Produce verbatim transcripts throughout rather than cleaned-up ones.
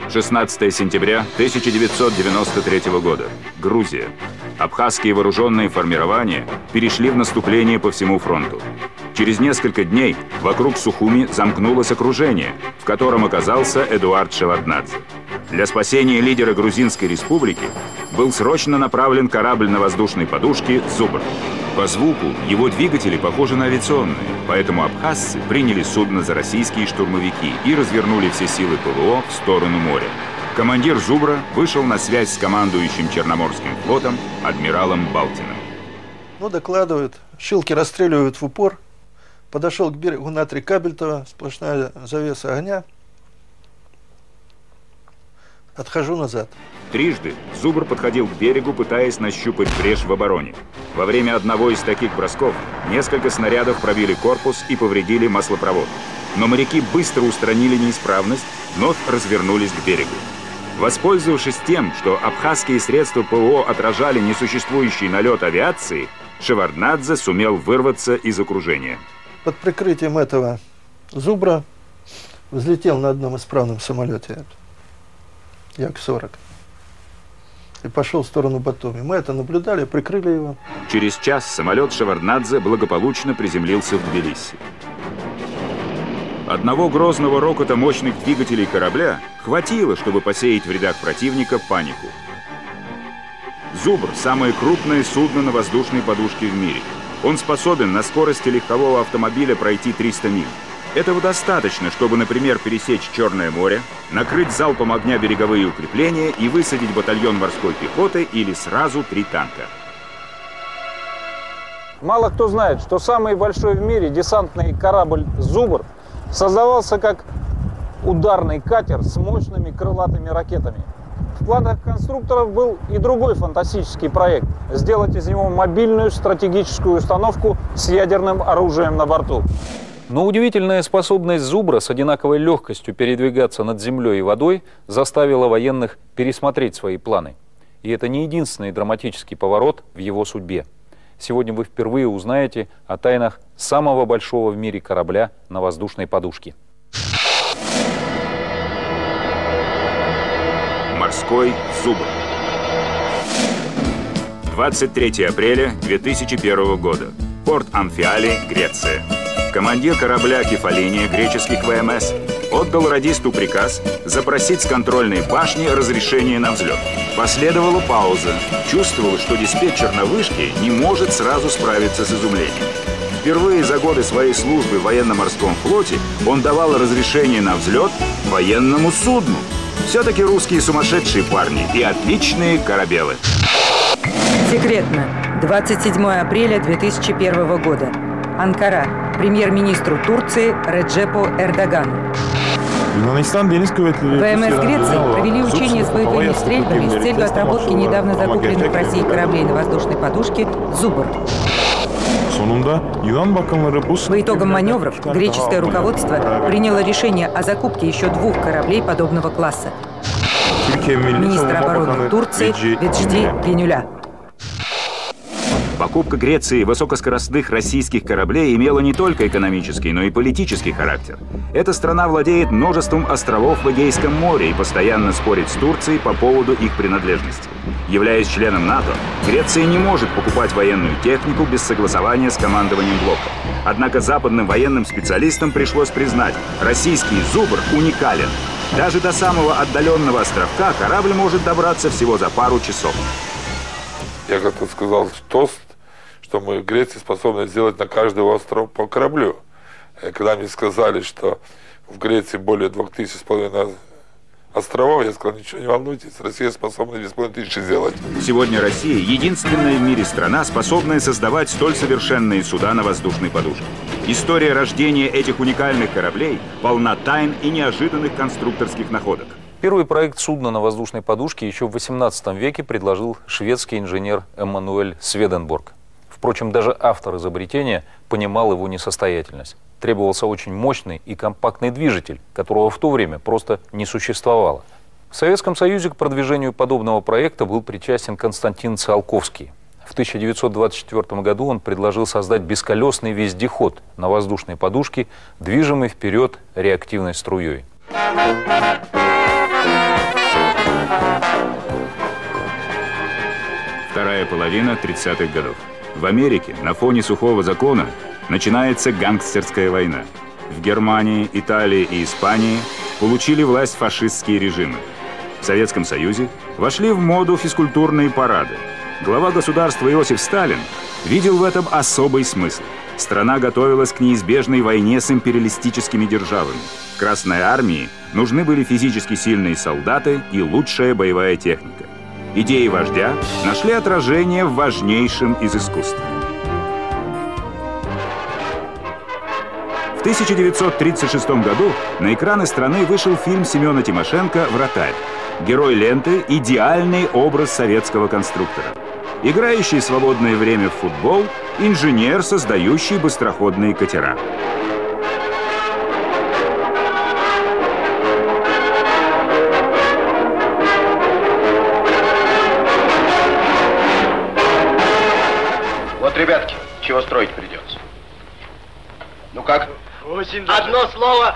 шестнадцатое сентября тысяча девятьсот девяносто третьего года. Грузия. Абхазские вооруженные формирования перешли в наступление по всему фронту. Через несколько дней вокруг Сухуми замкнулось окружение, в котором оказался Эдуард Шеварднадзе. Для спасения лидера Грузинской республики был срочно направлен корабль на воздушной подушке «Зубр». По звуку его двигатели похожи на авиационные, поэтому абхазцы приняли судно за российские штурмовики и развернули все силы ПВО в сторону моря. Командир «Зубра» вышел на связь с командующим Черноморским флотом адмиралом Балтиным. Ну, докладывают, щелки расстреливают в упор. Подошел к берегу на три Кабельтова, сплошная завеса огня. Отхожу назад. Трижды «Зубр» подходил к берегу, пытаясь нащупать брешь в обороне. Во время одного из таких бросков несколько снарядов пробили корпус и повредили маслопровод. Но моряки быстро устранили неисправность, вновь развернулись к берегу. Воспользовавшись тем, что абхазские средства ПВО отражали несуществующий налет авиации, Шеварднадзе сумел вырваться из окружения. Под прикрытием этого «Зубра» взлетел на одном исправном самолете Як сорок и пошел в сторону Батуми. Мы это наблюдали, прикрыли его. Через час самолет Шеварднадзе благополучно приземлился в Тбилиси. Одного грозного рокота мощных двигателей корабля хватило, чтобы посеять в рядах противника панику. «Зубр» — самое крупное судно на воздушной подушке в мире. Он способен на скорости легкового автомобиля пройти триста миль. Этого достаточно, чтобы, например, пересечь Черное море, накрыть залпом огня береговые укрепления и высадить батальон морской пехоты или сразу три танка. Мало кто знает, что самый большой в мире десантный корабль «Зубр» создавался как ударный катер с мощными крылатыми ракетами. В планах конструкторов был и другой фантастический проект – сделать из него мобильную стратегическую установку с ядерным оружием на борту. Но удивительная способность «Зубра» с одинаковой легкостью передвигаться над землей и водой заставила военных пересмотреть свои планы. И это не единственный драматический поворот в его судьбе. Сегодня вы впервые узнаете о тайнах самого большого в мире корабля на воздушной подушке. Морской «Зубр». двадцать третьего апреля две тысячи первого года. Порт Амфиали, Греция. Командир корабля «Кефалиния» греческих ВМС отдал радисту приказ запросить с контрольной башни разрешение на взлет. Последовала пауза. Чувствовалось, что диспетчер на вышке не может сразу справиться с изумлением. Впервые за годы своей службы в военно-морском флоте он давал разрешение на взлет военному судну. Все-таки русские сумасшедшие парни и отличные корабелы. Секретно. двадцать седьмого апреля две тысячи первого года. Анкара. Премьер-министру Турции Реджепу Эрдогану. ВМС Греции провели учения с боевыми стрельбами с целью отработки недавно закупленных в России кораблей на воздушной подушке «Зубр». По итогам маневров греческое руководство приняло решение о закупке еще двух кораблей подобного класса. Министр обороны Турции Веджди Генюля. Покупка Греции высокоскоростных российских кораблей имела не только экономический, но и политический характер. Эта страна владеет множеством островов в Эгейском море и постоянно спорит с Турцией по поводу их принадлежности. Являясь членом НАТО, Греция не может покупать военную технику без согласования с командованием блока. Однако западным военным специалистам пришлось признать, российский «Зубр» уникален. Даже до самого отдаленного островка корабль может добраться всего за пару часов. Я как-то сказал тост, что мы в Греции способны сделать на каждый остров по кораблю. И когда мне сказали, что в Греции более двух тысяч с половиной островов, я сказал, ничего не волнуйтесь, Россия способна две с половиной тысячи сделать. Сегодня Россия – единственная в мире страна, способная создавать столь совершенные суда на воздушной подушке. История рождения этих уникальных кораблей полна тайн и неожиданных конструкторских находок. Первый проект судна на воздушной подушке еще в восемнадцатом веке предложил шведский инженер Эммануэль Сведенборг. Впрочем, даже автор изобретения понимал его несостоятельность. Требовался очень мощный и компактный движитель, которого в то время просто не существовало. В Советском Союзе к продвижению подобного проекта был причастен Константин Циолковский. В тысяча девятьсот двадцать четвёртом году он предложил создать бесколесный вездеход на воздушной подушке, движимый вперед реактивной струей. Вторая половина тридцатых годов. В Америке на фоне сухого закона начинается гангстерская война. В Германии, Италии и Испании получили власть фашистские режимы. В Советском Союзе вошли в моду физкультурные парады. Глава государства Иосиф Сталин видел в этом особый смысл. Страна готовилась к неизбежной войне с империалистическими державами. Красной армии нужны были физически сильные солдаты и лучшая боевая техника. Идеи вождя нашли отражение в важнейшем из искусств. В тысяча девятьсот тридцать шестом году на экраны страны вышел фильм Семена Тимошенко «Вратарь». Герой ленты – идеальный образ советского конструктора. Играющий свободное время в футбол, инженер, создающий быстроходные катера. Вот, ребятки, чего строить придется. Ну как? Очень даже. Одно слово.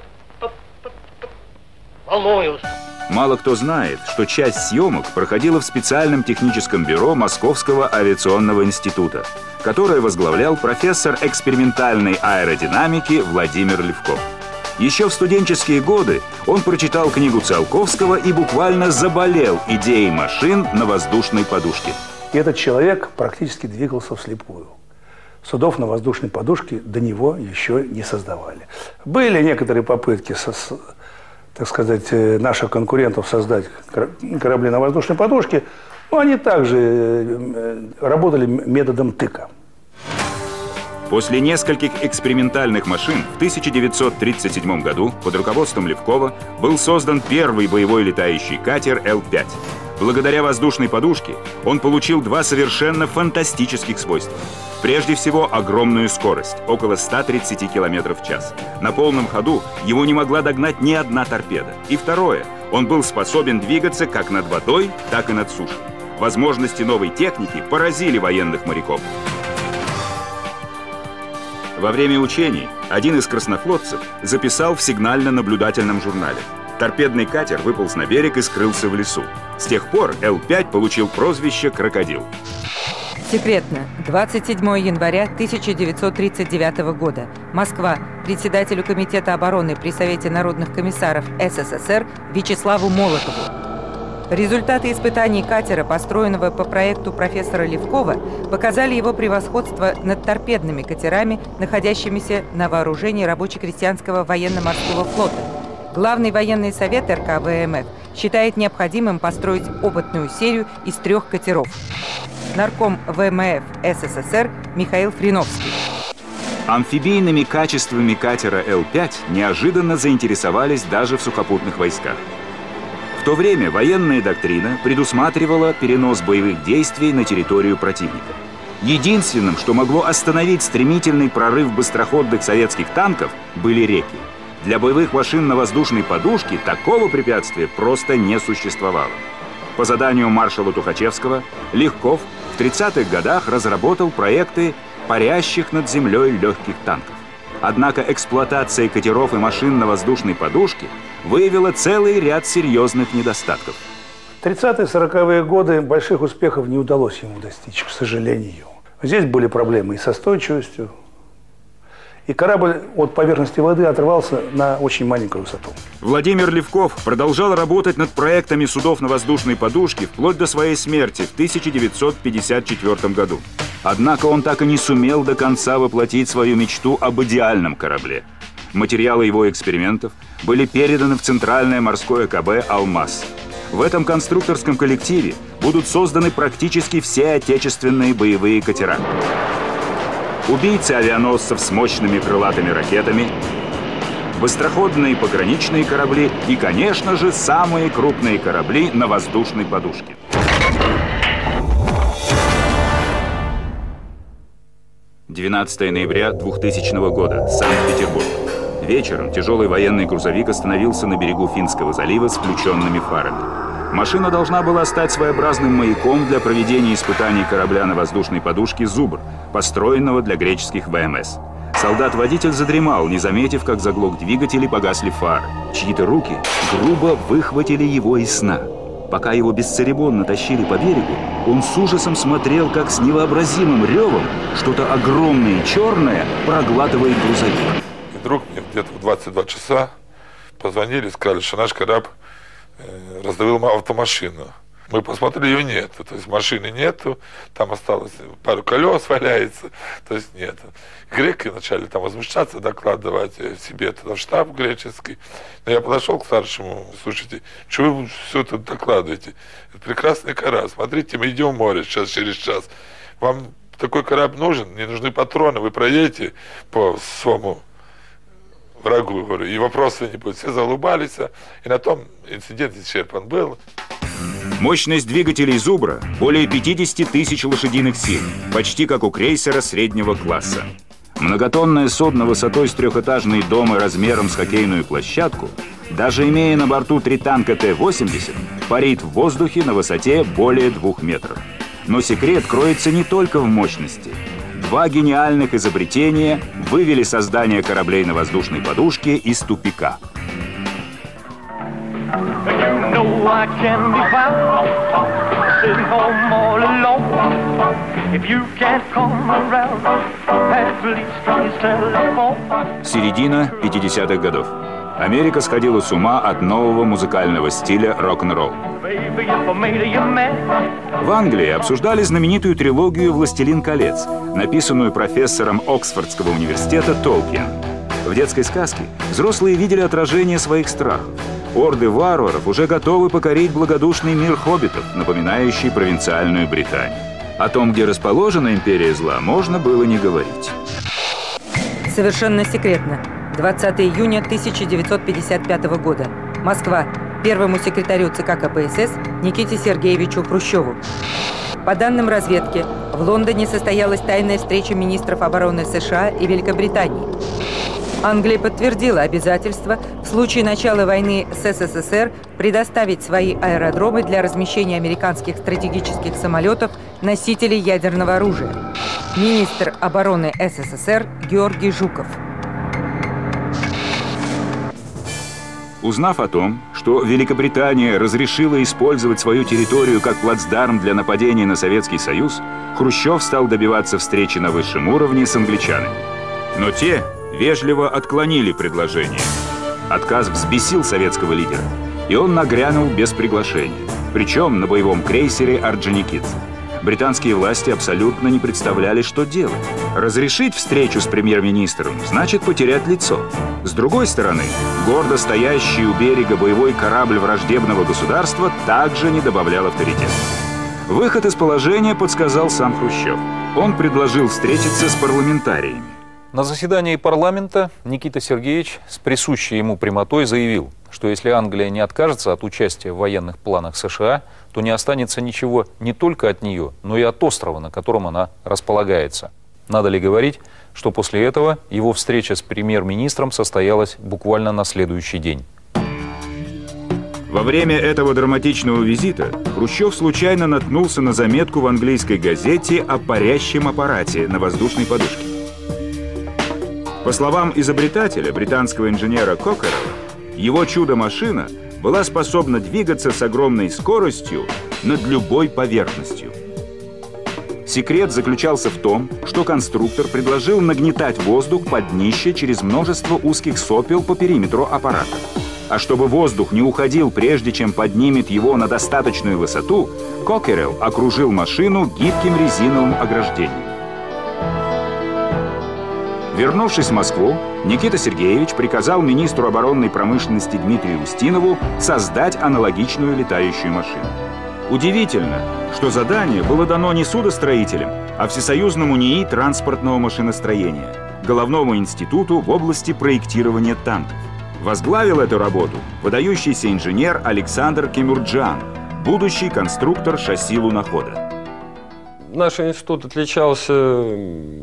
Волнуюсь. Мало кто знает, что часть съемок проходила в специальном техническом бюро Московского авиационного института, которое возглавлял профессор экспериментальной аэродинамики Владимир Левков. Еще в студенческие годы он прочитал книгу Циолковского и буквально заболел идеей машин на воздушной подушке. И этот человек практически двигался вслепую. Судов на воздушной подушке до него еще не создавали. Были некоторые попытки, со, так сказать, наших конкурентов создать корабли на воздушной подушке, но они также работали методом тыка. После нескольких экспериментальных машин в тысяча девятьсот тридцать седьмом году под руководством Левкова был создан первый боевой летающий катер Эл пять. Благодаря воздушной подушке он получил два совершенно фантастических свойства. Прежде всего, огромную скорость – около ста тридцати километров в час. На полном ходу его не могла догнать ни одна торпеда. И второе – он был способен двигаться как над водой, так и над сушей. Возможности новой техники поразили военных моряков. Во время учений один из краснофлотцев записал в сигнально-наблюдательном журнале: торпедный катер выполз на берег и скрылся в лесу. С тех пор Эл пять получил прозвище «Крокодил». Секретно. двадцать седьмого января тысяча девятьсот тридцать девятого года. Москва. Председателю Комитета обороны при Совете народных комиссаров эс эс эс эр Вячеславу Молотову. Результаты испытаний катера, построенного по проекту профессора Левкова, показали его превосходство над торпедными катерами, находящимися на вооружении рабоче-крестьянского военно-морского флота. Главный военный совет эр ка вэ эм эф считает необходимым построить опытную серию из трех катеров. Нарком вэ эм эф эс эс эс эр Михаил Фриновский. Амфибийными качествами катера Эл пять неожиданно заинтересовались даже в сухопутных войсках. В то время военная доктрина предусматривала перенос боевых действий на территорию противника. Единственным, что могло остановить стремительный прорыв быстроходных советских танков, были реки. Для боевых машин на воздушной подушке такого препятствия просто не существовало. По заданию маршала Тухачевского Левков в тридцатых годах разработал проекты парящих над землей легких танков. Однако эксплуатация катеров и машин на воздушной подушке выявила целый ряд серьезных недостатков. В тридцатые сороковые годы больших успехов не удалось ему достичь, к сожалению. Здесь были проблемы и со стойчивостью. И корабль от поверхности воды отрывался на очень маленькую высоту. Владимир Левков продолжал работать над проектами судов на воздушной подушке вплоть до своей смерти в тысяча девятьсот пятьдесят четвёртом году. Однако он так и не сумел до конца воплотить свою мечту об идеальном корабле. Материалы его экспериментов были переданы в Центральное морское ка бэ «Алмаз». В этом конструкторском коллективе будут созданы практически все отечественные боевые катера. Убийцы авианосцев с мощными крылатыми ракетами, быстроходные пограничные корабли и, конечно же, самые крупные корабли на воздушной подушке. двенадцатого ноября двухтысячного года. Санкт-Петербург. Вечером тяжелый военный грузовик остановился на берегу Финского залива с включенными фарами. Машина должна была стать своеобразным маяком для проведения испытаний корабля на воздушной подушке «Зубр», построенного для греческих вэ эм эс. Солдат-водитель задремал, не заметив, как заглох двигатель и погасли фары. Чьи-то руки грубо выхватили его из сна. Пока его бесцеремонно тащили по берегу, он с ужасом смотрел, как с невообразимым ревом что-то огромное и черное проглатывает грузовик. И вдруг мне где-то в двадцать два часа позвонили, сказали, что наш корабль э, раздавил автомашину. Мы посмотрели, ее нету, то есть машины нету, там осталось пару колес валяется, то есть нету. Греки начали там возмущаться, докладывать себе туда в штаб греческий. Но я подошел к старшему, слушайте, что вы все тут докладываете? Это прекрасный корабль, смотрите, мы идем в море сейчас, через час. Вам такой корабль нужен, не нужны патроны, вы проедете по своему врагу, говорю, и вопросов не будет. Все заулыбались, и на том инцидент исчерпан был. Мощность двигателей «Зубра» более пятидесяти тысяч лошадиных сил, почти как у крейсера среднего класса. Многотонное судно высотой с трехэтажный дом и размером с хоккейную площадку, даже имея на борту три танка Т восемьдесят, парит в воздухе на высоте более двух метров. Но секрет кроется не только в мощности. Два гениальных изобретения вывели создание кораблей на воздушной подушке из тупика. You know I can be found sitting home all alone. If you can't come around, at least on his telephone. Середина пятидесятых годов. Америка сходила с ума от нового музыкального стиля рок-н-ролл. В Англии обсуждали знаменитую трилогию «Властелин колец», написанную профессором Оксфордского университета Толкиен. В детской сказке взрослые видели отражение своих страхов. Орды варваров уже готовы покорить благодушный мир хоббитов, напоминающий провинциальную Британию. О том, где расположена империя зла, можно было не говорить. Совершенно секретно. двадцатого июня тысяча девятьсот пятьдесят пятого года. Москва. Первому секретарю ЦК КПСС Никите Сергеевичу Хрущеву. По данным разведки, в Лондоне состоялась тайная встреча министров обороны США и Великобритании. Англия подтвердила обязательство в случае начала войны с СССР предоставить свои аэродромы для размещения американских стратегических самолетов носителей ядерного оружия. Министр обороны СССР Георгий Жуков. Узнав о том, что Великобритания разрешила использовать свою территорию как плацдарм для нападения на Советский Союз, Хрущев стал добиваться встречи на высшем уровне с англичанами. Но те вежливо отклонили предложение. Отказ взбесил советского лидера, и он нагрянул без приглашения, причем на боевом крейсере «Орджоникидзе». Британские власти абсолютно не представляли, что делать. Разрешить встречу с премьер-министром значит потерять лицо. С другой стороны, гордо стоящий у берега боевой корабль враждебного государства также не добавлял авторитета. Выход из положения подсказал сам Хрущев. Он предложил встретиться с парламентариями. На заседании парламента Никита Сергеевич с присущей ему прямотой заявил, что если Англия не откажется от участия в военных планах США, то не останется ничего не только от нее, но и от острова, на котором она располагается. Надо ли говорить, что после этого его встреча с премьер-министром состоялась буквально на следующий день. Во время этого драматичного визита Хрущев случайно наткнулся на заметку в английской газете о парящем аппарате на воздушной подушке. По словам изобретателя, британского инженера Кокерелла, его чудо-машина была способна двигаться с огромной скоростью над любой поверхностью. Секрет заключался в том, что конструктор предложил нагнетать воздух под днище через множество узких сопел по периметру аппарата. А чтобы воздух не уходил, прежде чем поднимет его на достаточную высоту, Кокерелл окружил машину гибким резиновым ограждением. Вернувшись в Москву, Никита Сергеевич приказал министру оборонной промышленности Дмитрию Устинову создать аналогичную летающую машину. Удивительно, что задание было дано не судостроителям, а Всесоюзному НИИ транспортного машиностроения, Головному институту в области проектирования танков. Возглавил эту работу выдающийся инженер Александр Кемурджан, будущий конструктор шасси лунохода. Наш институт отличался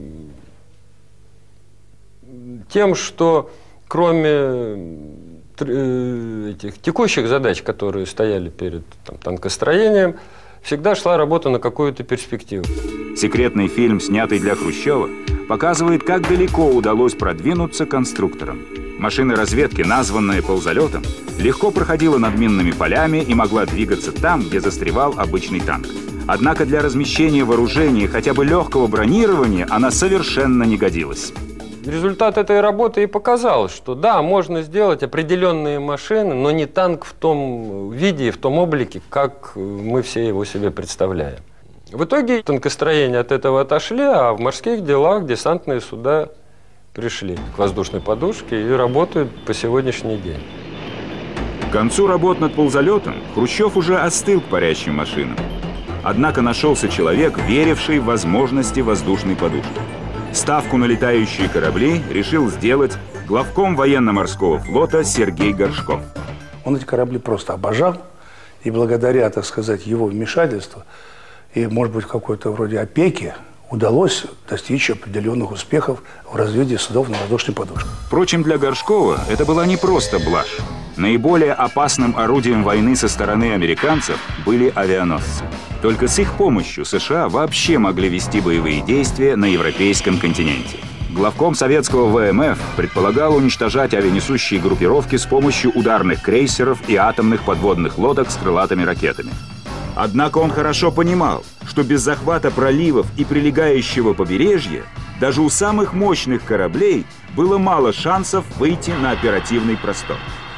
тем, что кроме этих текущих задач, которые стояли перед там, танкостроением, всегда шла работа на какую-то перспективу. Секретный фильм, снятый для Хрущева, показывает, как далеко удалось продвинуться конструкторам. Машина разведки, названная ползалетом, легко проходила над минными полями и могла двигаться там, где застревал обычный танк. Однако для размещения вооружения хотя бы легкого бронирования она совершенно не годилась. Результат этой работы и показал, что да, можно сделать определенные машины, но не танк в том виде и в том облике, как мы все его себе представляем. В итоге танкостроения от этого отошли, а в морских делах десантные суда пришли к воздушной подушке и работают по сегодняшний день. К концу работ над ползалетом Хрущев уже остыл к парящим машинам. Однако нашелся человек, веривший в возможности воздушной подушки. Ставку на летающие корабли решил сделать главком военно-морского флота Сергей Горшков. Он эти корабли просто обожал, и благодаря, так сказать, его вмешательству и, может быть, какой-то вроде опеки удалось достичь определенных успехов в развитии судов на воздушной подушке. Впрочем, для Горшкова это была не просто блажь. Наиболее опасным орудием войны со стороны американцев были авианосцы. Только с их помощью США вообще могли вести боевые действия на европейском континенте. Главком советского вэ эм эф предполагал уничтожать авианесущие группировки с помощью ударных крейсеров и атомных подводных лодок с крылатыми ракетами. Однако он хорошо понимал, что без захвата проливов и прилегающего побережья даже у самых мощных кораблей было мало шансов выйти на оперативный простор.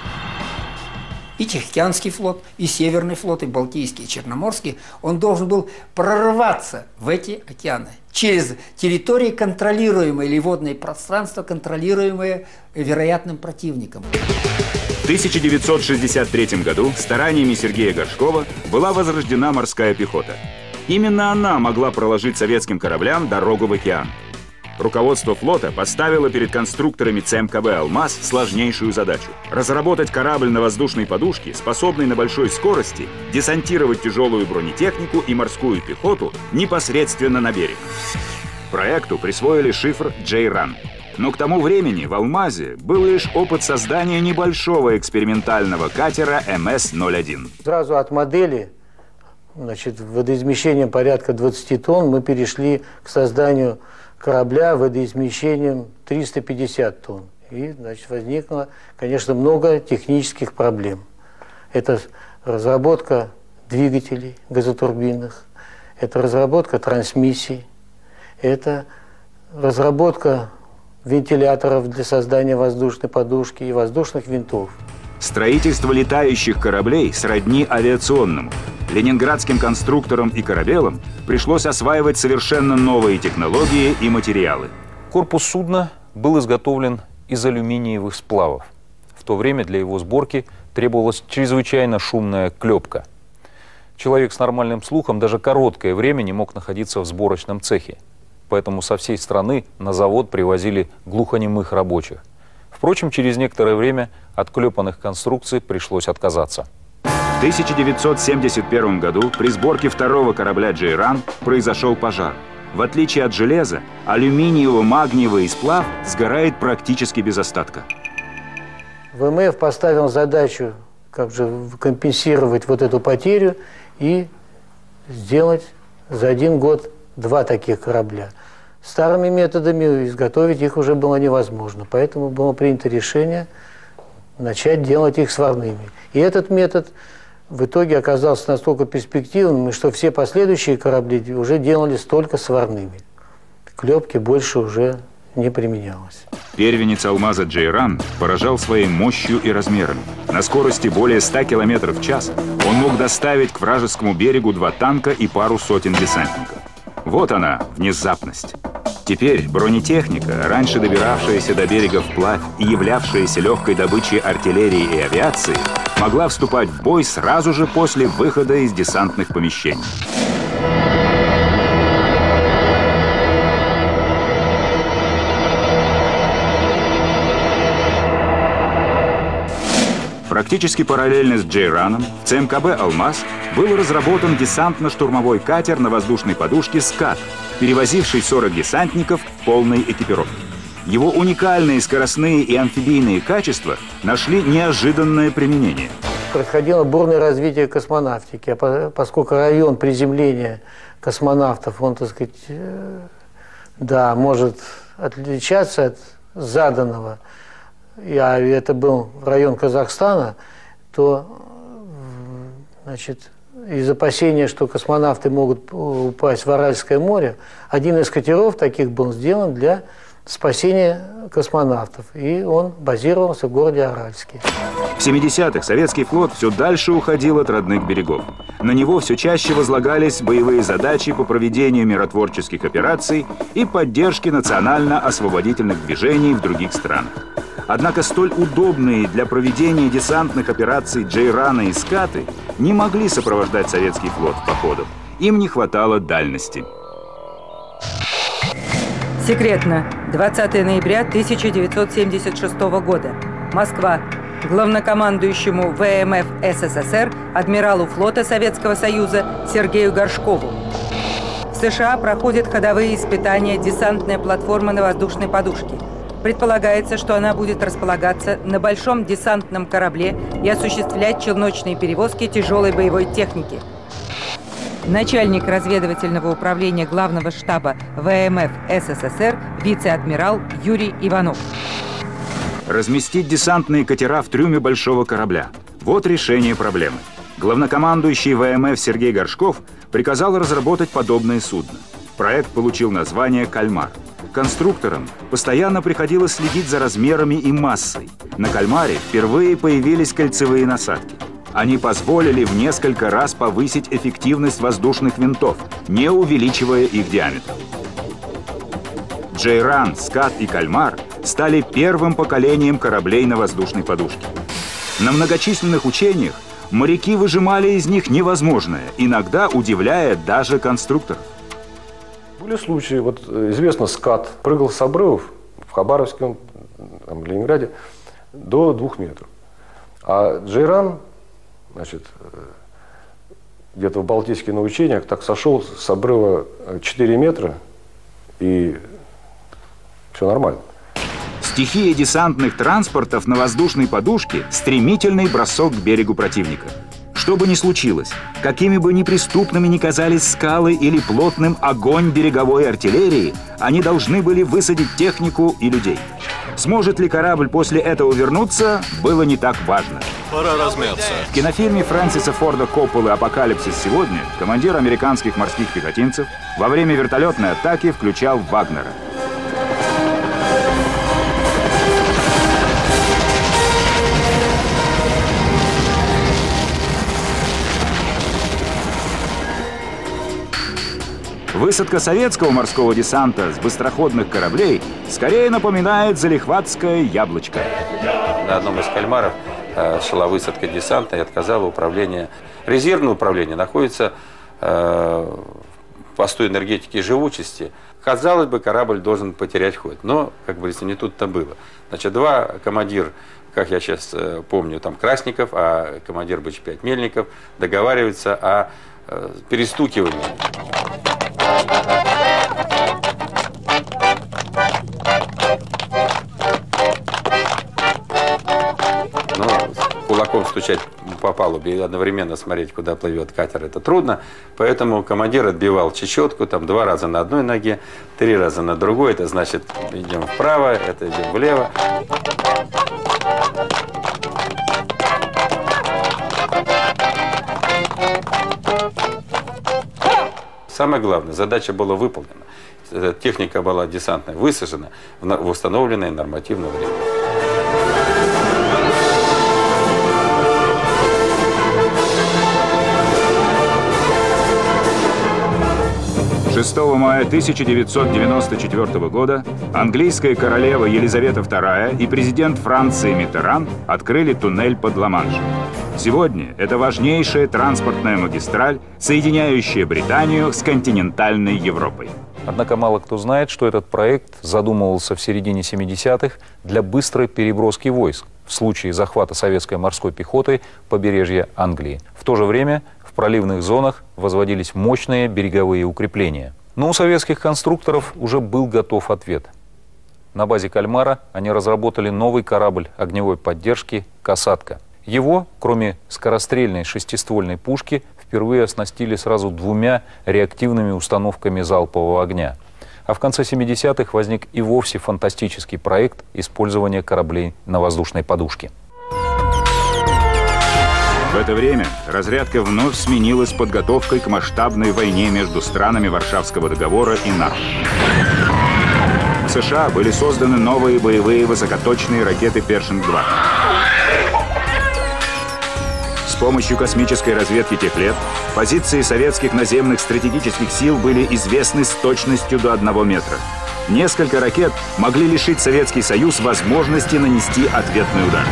И Тихоокеанский флот, и Северный флот, и Балтийский, и Черноморский, он должен был прорваться в эти океаны через территории, контролируемые, или водные пространства, контролируемые вероятным противником. В тысяча девятьсот шестьдесят третьем году стараниями Сергея Горшкова была возрождена морская пехота. Именно она могла проложить советским кораблям дорогу в океан. Руководство флота поставило перед конструкторами цэ эм ка бэ «Алмаз» сложнейшую задачу – разработать корабль на воздушной подушке, способный на большой скорости десантировать тяжелую бронетехнику и морскую пехоту непосредственно на берег. Проекту присвоили шифр «Джей-Ран». Но к тому времени в «Алмазе» был лишь опыт создания небольшого экспериментального катера эм эс ноль один. Сразу от модели, значит, водоизмещением порядка двадцати тонн, мы перешли к созданию корабля водоизмещением триста пятьдесят тонн. И, значит, возникло, конечно, много технических проблем. Это разработка двигателей газотурбинных, это разработка трансмиссий, это разработка вентиляторов для создания воздушной подушки и воздушных винтов. Строительство летающих кораблей сродни авиационному. Ленинградским конструкторам и корабелам пришлось осваивать совершенно новые технологии и материалы. Корпус судна был изготовлен из алюминиевых сплавов. В то время для его сборки требовалась чрезвычайно шумная клепка. Человек с нормальным слухом даже короткое время не мог находиться в сборочном цехе. Поэтому со всей страны на завод привозили глухонемых рабочих. Впрочем, через некоторое время от клепанных конструкций пришлось отказаться. В тысяча девятьсот семьдесят первом году при сборке второго корабля «Джей-Ран» произошел пожар. В отличие от железа, алюминиево-магниевый сплав сгорает практически без остатка. вэ эм эф поставил задачу как же компенсировать вот эту потерю и сделать за один год два таких корабля. Старыми методами изготовить их уже было невозможно, поэтому было принято решение начать делать их сварными. И этот метод в итоге оказался настолько перспективным, что все последующие корабли уже делались только сварными. Клепки больше уже не применялось. Первенец «Алмаза» «Джей-Ран» поражал своей мощью и размерами. На скорости более ста километров в час он мог доставить к вражескому берегу два танка и пару сотен десантников. Вот она, внезапность. Теперь бронетехника, раньше добиравшаяся до берега вплавь и являвшаяся легкой добычей артиллерии и авиации, могла вступать в бой сразу же после выхода из десантных помещений. Практически параллельно с «Джей-Раном» в цэ эм ка бэ «Алмаз» был разработан десантно-штурмовой катер на воздушной подушке «Скат», перевозивший сорок десантников в полной экипировке. Его уникальные скоростные и амфибийные качества нашли неожиданное применение. происходило бурное развитие космонавтики. А поскольку район приземления космонавтов, он, так сказать, да, может отличаться от заданного, а это был район Казахстана, то, значит, из опасения, что космонавты могут упасть в Аральское море, один из катеров таких был сделан для спасения космонавтов, и он базировался в городе Аральске. В семидесятых советский флот все дальше уходил от родных берегов. На него все чаще возлагались боевые задачи по проведению миротворческих операций и поддержке национально-освободительных движений в других странах. Однако столь удобные для проведения десантных операций Джейраны и Скаты не могли сопровождать советский флот в походах. Им не хватало дальности. Секретно. двадцатого ноября тысяча девятьсот семьдесят шестого года. Москва. Главнокомандующему ВМФ СССР, адмиралу флота Советского Союза Сергею Горшкову. В США проходят ходовые испытания десантная платформа на воздушной подушке. Предполагается, что она будет располагаться на большом десантном корабле и осуществлять челночные перевозки тяжелой боевой техники. Начальник разведывательного управления Главного штаба ВМФ СССР вице-адмирал Юрий Иванов. Разместить десантные катера в трюме большого корабля. Вот решение проблемы. Главнокомандующий ВМФ Сергей Горшков приказал разработать подобное судно. Проект получил название «Кальмар». Конструкторам постоянно приходилось следить за размерами и массой. На «Кальмаре» впервые появились кольцевые насадки. Они позволили в несколько раз повысить эффективность воздушных винтов, не увеличивая их диаметр. Джейран, Скат и Кальмар стали первым поколением кораблей на воздушной подушке. На многочисленных учениях моряки выжимали из них невозможное, иногда удивляя даже конструкторов. Были случаи, вот известно, Скат прыгал с обрывов в Хабаровске, там, в Ленинграде до двух метров. А Джейран, значит, где-то в Балтийске на учениях так сошел с обрыва четыре метра, и все нормально. Стихия десантных транспортов на воздушной подушке – стремительный бросок к берегу противника. Что бы ни случилось, какими бы неприступными ни казались скалы или плотным огонь береговой артиллерии, они должны были высадить технику и людей. Сможет ли корабль после этого вернуться, было не так важно. Пора размяться. В кинофильме Фрэнсиса Форда Копполы «Апокалипсис сегодня» командир американских морских пехотинцев во время вертолетной атаки включал Вагнера. Высадка советского морского десанта с быстроходных кораблей скорее напоминает залихватское яблочко. На одном из кальмаров э, шла высадка десанта и отказало управление. Резервное управление находится э, в посту энергетики и живучести. Казалось бы, корабль должен потерять ход, но, как говорится, не тут-то было. Значит, два командир, как я сейчас э, помню, там Красников, а командир Бэ Че пять Мельников договариваются о э, перестукивании. Ну, кулаком стучать по палубе и одновременно смотреть, куда плывет катер, это трудно. Поэтому командир отбивал чечетку, там два раза на одной ноге, три раза на другой. Это значит, идем вправо, это идем влево. Самое главное, задача была выполнена. Техника была десантная высажена в установленное нормативное время. шестого мая тысяча девятьсот девяносто четвёртого года английская королева Елизавета вторая и президент Франции Миттеран открыли туннель под Ла-Маншем. Сегодня это важнейшая транспортная магистраль, соединяющая Британию с континентальной Европой. Однако мало кто знает, что этот проект задумывался в середине семидесятых для быстрой переброски войск в случае захвата советской морской пехотой побережья Англии. В то же время в проливных зонах возводились мощные береговые укрепления. Но у советских конструкторов уже был готов ответ. На базе «Кальмара» они разработали новый корабль огневой поддержки «Касатка». Его, кроме скорострельной шестиствольной пушки, впервые оснастили сразу двумя реактивными установками залпового огня. А в конце семидесятых возник и вовсе фантастический проект использования кораблей на воздушной подушке. В это время разрядка вновь сменилась подготовкой к масштабной войне между странами Варшавского договора и НАТО. В США были созданы новые боевые высокоточные ракеты «Першинг-два». С помощью космической разведки тех лет позиции советских наземных стратегических сил были известны с точностью до одного метра. Несколько ракет могли лишить Советский Союз возможности нанести ответный удар.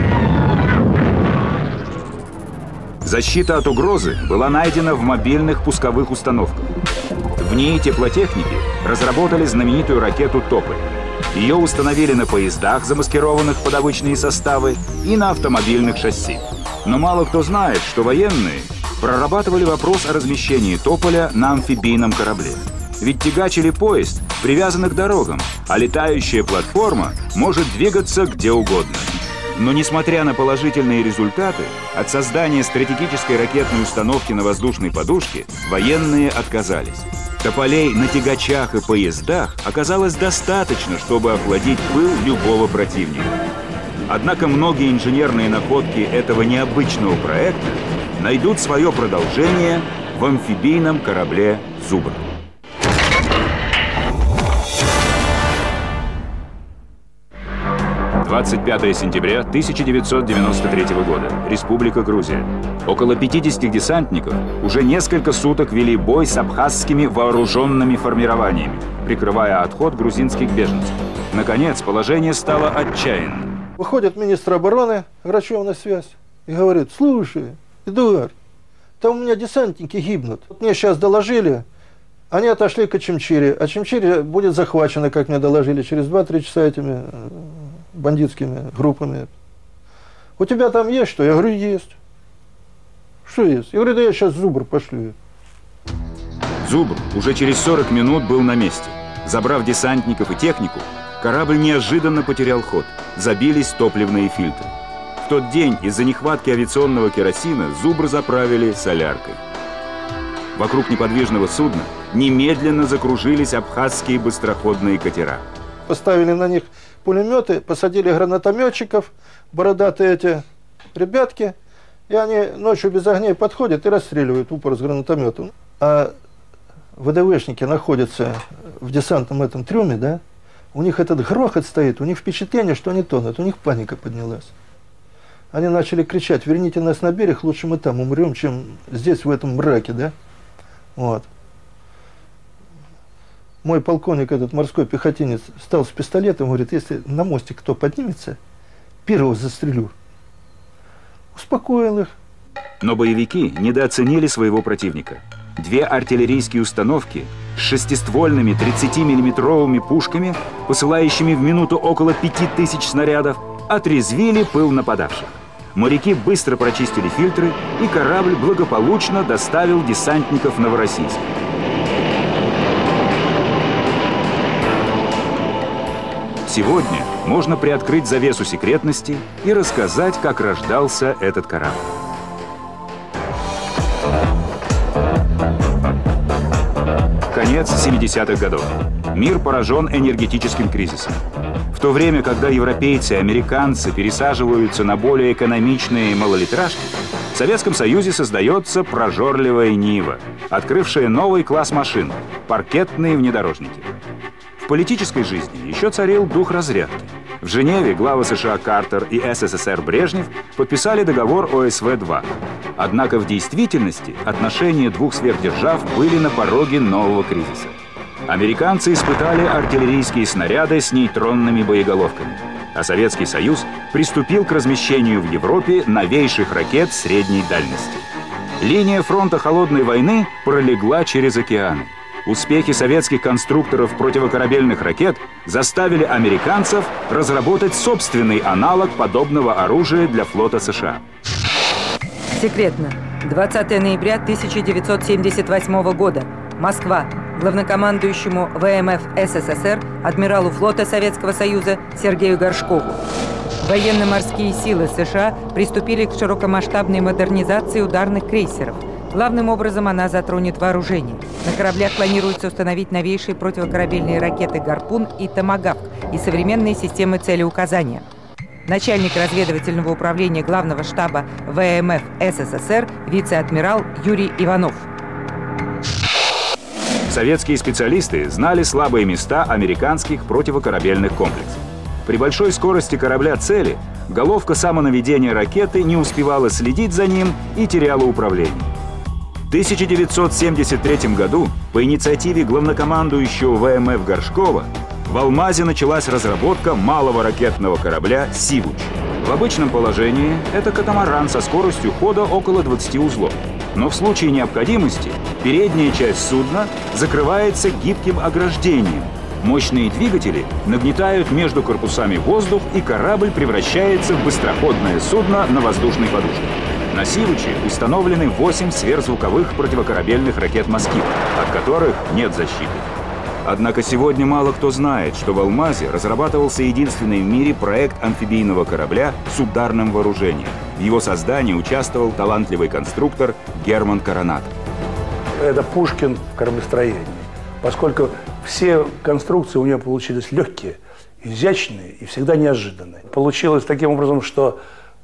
Защита от угрозы была найдена в мобильных пусковых установках. В ней теплотехники разработали знаменитую ракету «Тополь». Ее установили на поездах, замаскированных под обычные составы, и на автомобильных шасси. Но мало кто знает, что военные прорабатывали вопрос о размещении «Тополя» на амфибийном корабле. Ведь тягач или поезд привязаны к дорогам, а летающая платформа может двигаться где угодно. Но несмотря на положительные результаты, от создания стратегической ракетной установки на воздушной подушке военные отказались. Тополей на тягачах и поездах оказалось достаточно, чтобы охладить пыл любого противника. Однако многие инженерные находки этого необычного проекта найдут свое продолжение в амфибийном корабле «Зубр». двадцать пятое сентября тысяча девятьсот девяносто третьего года. Республика Грузия. Около пятидесяти десантников уже несколько суток вели бой с абхазскими вооруженными формированиями, прикрывая отход грузинских беженцев. Наконец, положение стало отчаянным. Выходит министр обороны, Грачев на связь, и говорит: слушай, Эдуард, там у меня десантники гибнут. Вот мне сейчас доложили, они отошли к Ачимчире. Ачимчире будет захвачено, как мне доложили, через два-три часа этими бандитскими группами. У тебя там есть что? Я говорю, есть. Что есть? Я говорю, да я сейчас Зубр пошлю. Зубр уже через сорок минут был на месте. Забрав десантников и технику, корабль неожиданно потерял ход. Забились топливные фильтры. В тот день из-за нехватки авиационного керосина Зубр заправили соляркой. Вокруг неподвижного судна немедленно закружились абхазские быстроходные катера. Поставили на них пулеметы, посадили гранатометчиков, бородатые эти ребятки, и они ночью без огней подходят и расстреливают в упор с гранатометом. А ВДВшники находятся в десантном этом трюме, да? У них этот грохот стоит, у них впечатление, что они тонут, у них паника поднялась. Они начали кричать: верните нас на берег, лучше мы там умрем, чем здесь, в этом мраке, да? Вот. Мой полковник, этот морской пехотинец, стал с пистолетом, говорит: если на мостик кто поднимется, первого застрелю. Успокоил их. Но боевики недооценили своего противника. Две артиллерийские установки с шестиствольными тридцатимиллиметровыми пушками, посылающими в минуту около пяти тысяч снарядов, отрезвили пыл нападавших. Моряки быстро прочистили фильтры, и корабль благополучно доставил десантников в Новороссийск. Сегодня можно приоткрыть завесу секретности и рассказать, как рождался этот корабль. Конец семидесятых годов. Мир поражен энергетическим кризисом. В то время, когда европейцы и американцы пересаживаются на более экономичные малолитражки, в Советском Союзе создается прожорливая Нива, открывшая новый класс машин – паркетные внедорожники. В политической жизни еще царил дух разрядки. В Женеве главы США Картер и СССР Брежнев подписали договор о эс вэ два. Однако в действительности отношения двух сверхдержав были на пороге нового кризиса. Американцы испытали артиллерийские снаряды с нейтронными боеголовками, а Советский Союз приступил к размещению в Европе новейших ракет средней дальности. Линия фронта холодной войны пролегла через океаны. Успехи советских конструкторов противокорабельных ракет заставили американцев разработать собственный аналог подобного оружия для флота США. Секретно. двадцатого ноября тысяча девятьсот семьдесят восьмого года. Москва. Главнокомандующему вэ эм эф эс эс эс эр, адмиралу флота Советского Союза Сергею Горшкову. Военно-морские силы США приступили к широкомасштабной модернизации ударных крейсеров. Главным образом она затронет вооружение. На кораблях планируется установить новейшие противокорабельные ракеты «Гарпун» и «Томагавк» и современные системы целеуказания. Начальник разведывательного управления Главного штаба ВМФ СССР вице-адмирал Юрий Иванов. Советские специалисты знали слабые места американских противокорабельных комплексов. При большой скорости корабля цели головка самонаведения ракеты не успевала следить за ним и теряла управление. В тысяча девятьсот семьдесят третьем году по инициативе главнокомандующего ВМФ Горшкова в Алмазе началась разработка малого ракетного корабля «Сивуч». В обычном положении это катамаран со скоростью хода около двадцати узлов. Но в случае необходимости передняя часть судна закрывается гибким ограждением. Мощные двигатели нагнетают между корпусами воздух, и корабль превращается в быстроходное судно на воздушной подушке. На «Сивуче» установлены восемь сверхзвуковых противокорабельных ракет «Москит», от которых нет защиты. Однако сегодня мало кто знает, что в Алмазе разрабатывался единственный в мире проект амфибийного корабля с ударным вооружением. В его создании участвовал талантливый конструктор Герман Коронатов. Это Пушкин в кораблестроении, поскольку все конструкции у него получились легкие, изящные и всегда неожиданные. Получилось таким образом, что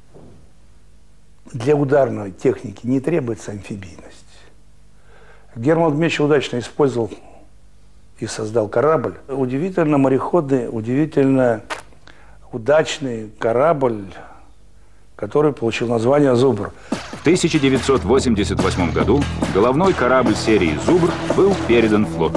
для ударной техники не требуется амфибийность. Герман Дмитриевич удачно использовал и создал корабль. Удивительно мореходный, удивительно удачный корабль, который получил название «Зубр». В тысяча девятьсот восемьдесят восьмом году головной корабль серии «Зубр» был передан флоту.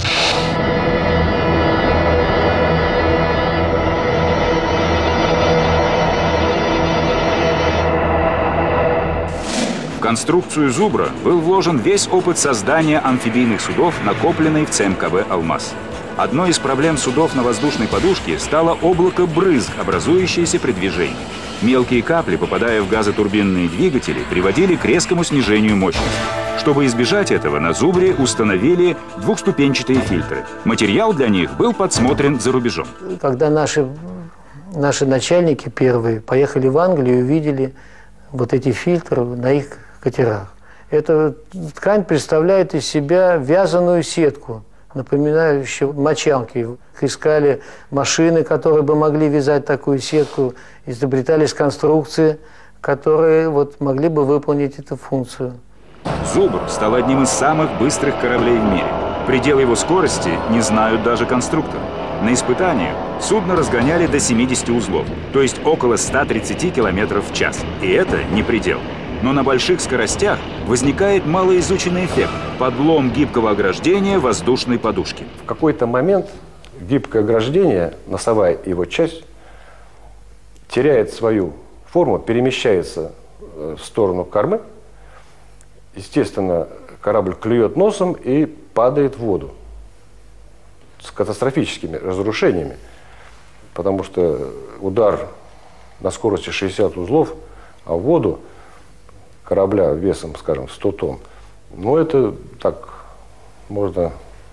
В конструкцию «Зубра» был вложен весь опыт создания амфибийных судов, накопленный в ЦМКБ «Алмаз». Одной из проблем судов на воздушной подушке стало облако брызг, образующееся при движении. Мелкие капли, попадая в газотурбинные двигатели, приводили к резкому снижению мощности. Чтобы избежать этого, на «Зубре» установили двухступенчатые фильтры. Материал для них был подсмотрен за рубежом. Когда наши, наши начальники первые поехали в Англию и увидели вот эти фильтры на их катерах. Эта ткань представляет из себя вязаную сетку, напоминающую мочалки. Искали машины, которые бы могли вязать такую сетку, изобретались конструкции, которые вот могли бы выполнить эту функцию. «Зубр» стал одним из самых быстрых кораблей в мире. Предел его скорости не знают даже конструкторы. На испытаниях судно разгоняли до семидесяти узлов, то есть около ста тридцати километров в час. И это не предел. Но на больших скоростях возникает малоизученный эффект – подлом гибкого ограждения воздушной подушки. В какой-то момент гибкое ограждение, носовая его часть, теряет свою форму, перемещается в сторону кормы. Естественно, корабль клюет носом и падает в воду с катастрофическими разрушениями, потому что удар на скорости шестьдесят узлов, а в воду корабля весом, скажем, сто тонн, ну это так можно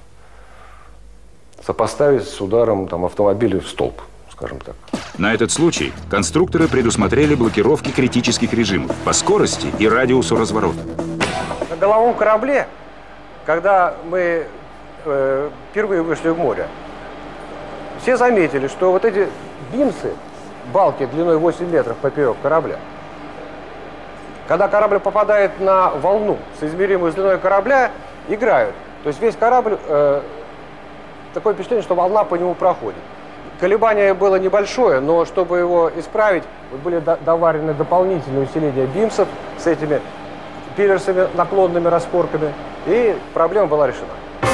сопоставить с ударом там, автомобиля в столб, скажем так. На этот случай конструкторы предусмотрели блокировки критических режимов по скорости и радиусу разворота. На головном корабле, когда мы э, впервые вышли в море, все заметили, что вот эти бимсы, балки длиной восемь метров поперек корабля, когда корабль попадает на волну, соизмеримую с длиной корабля, играют. То есть весь корабль, э, такое впечатление, что волна по нему проходит. Колебание было небольшое, но чтобы его исправить, вот были до доварены дополнительные усиления бимсов с этими пилерсами, наклонными распорками, и проблема была решена.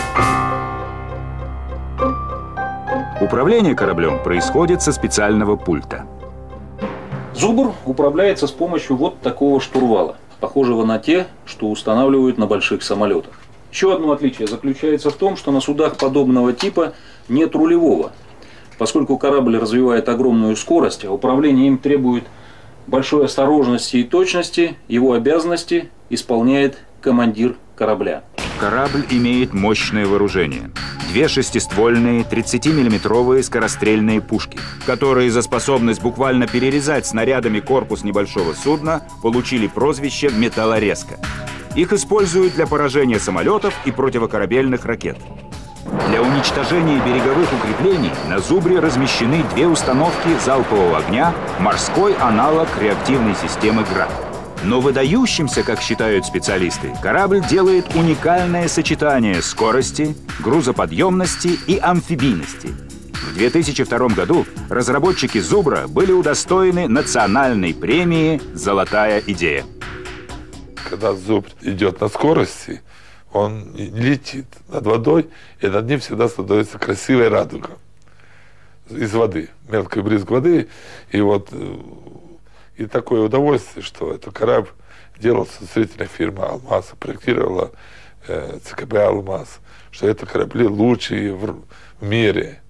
Управление кораблем происходит со специального пульта. «Зубр» управляется с помощью вот такого штурвала, похожего на те, что устанавливают на больших самолетах. Еще одно отличие заключается в том, что на судах подобного типа нет рулевого. Поскольку корабль развивает огромную скорость, а управление им требует большой осторожности и точности, его обязанности исполняет командир корабля. корабль имеет мощное вооружение. Две шестиствольные тридцатимиллиметровые скорострельные пушки, которые за способность буквально перерезать снарядами корпус небольшого судна получили прозвище «металлорезка». Их используют для поражения самолетов и противокорабельных ракет. Для уничтожения береговых укреплений на «Зубре» размещены две установки залпового огня, морской аналог реактивной системы «Град». Но выдающимся, как считают специалисты, корабль делает уникальное сочетание скорости, грузоподъемности и амфибийности. В две тысячи втором году разработчики «Зубра» были удостоены национальной премии «Золотая идея». Когда «Зубр» идет на скорости, он летит над водой, и над ним всегда становится красивая радуга из воды, мелкий брызг воды, и вот и такое удовольствие, что этот корабль делался строительная фирма «Алмаз», проектировала э, ЦКБ «Алмаз», что это корабли лучшие в, в мире.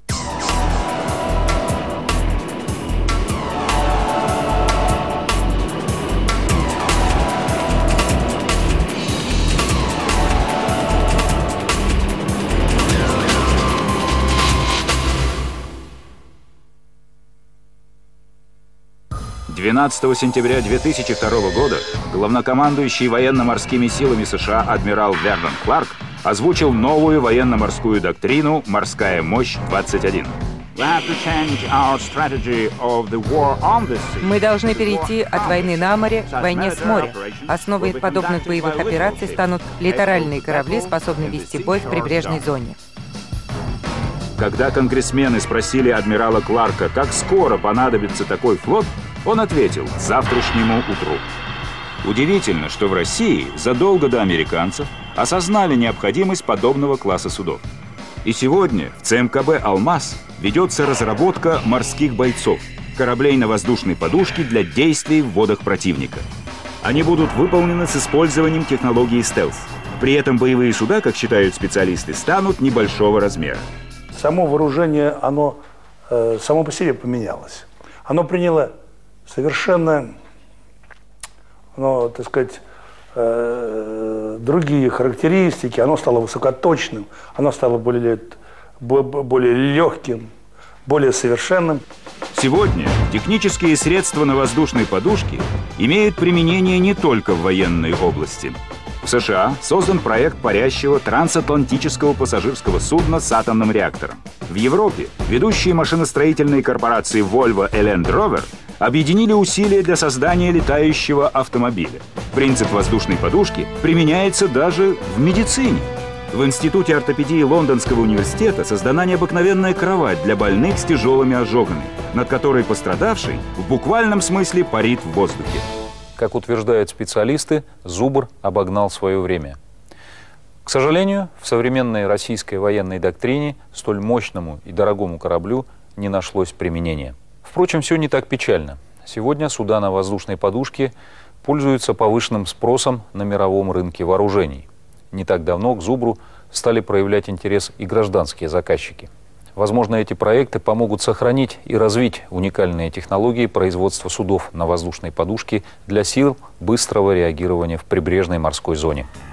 двенадцатого сентября две тысячи второго года главнокомандующий военно-морскими силами США адмирал Вернон Кларк озвучил новую военно-морскую доктрину «Морская мощь-двадцать один». Мы должны перейти от войны на море к войне с моря. Основой подобных боевых операций станут литеральные корабли, способные вести бой в прибрежной зоне. Когда конгрессмены спросили адмирала Кларка, как скоро понадобится такой флот, он ответил – завтрашнему утру. Удивительно, что в России задолго до американцев осознали необходимость подобного класса судов. И сегодня в ЦМКБ «Алмаз» ведется разработка морских бойцов, кораблей на воздушной подушке для действий в водах противника. Они будут выполнены с использованием технологии стелс. При этом боевые суда, как считают специалисты, станут небольшого размера. Само вооружение, оно э, само по себе поменялось. Оно приняло совершенно, оно, так сказать, э, другие характеристики. Оно стало высокоточным, оно стало более, более легким, более совершенным. Сегодня технические средства на воздушной подушке имеют применение не только в военной области. В США создан проект парящего трансатлантического пассажирского судна с атомным реактором. В Европе ведущие машиностроительные корпорации Volvo и Land Rover объединили усилия для создания летающего автомобиля. Принцип воздушной подушки применяется даже в медицине. В Институте ортопедии Лондонского университета создана необыкновенная кровать для больных с тяжелыми ожогами, над которой пострадавший в буквальном смысле парит в воздухе. Как утверждают специалисты, «Зубр» обогнал свое время. К сожалению, в современной российской военной доктрине столь мощному и дорогому кораблю не нашлось применения. Впрочем, все не так печально. Сегодня суда на воздушной подушке пользуются повышенным спросом на мировом рынке вооружений. Не так давно к «Зубру» стали проявлять интерес и гражданские заказчики. Возможно, эти проекты помогут сохранить и развить уникальные технологии производства судов на воздушной подушке для сил быстрого реагирования в прибрежной морской зоне.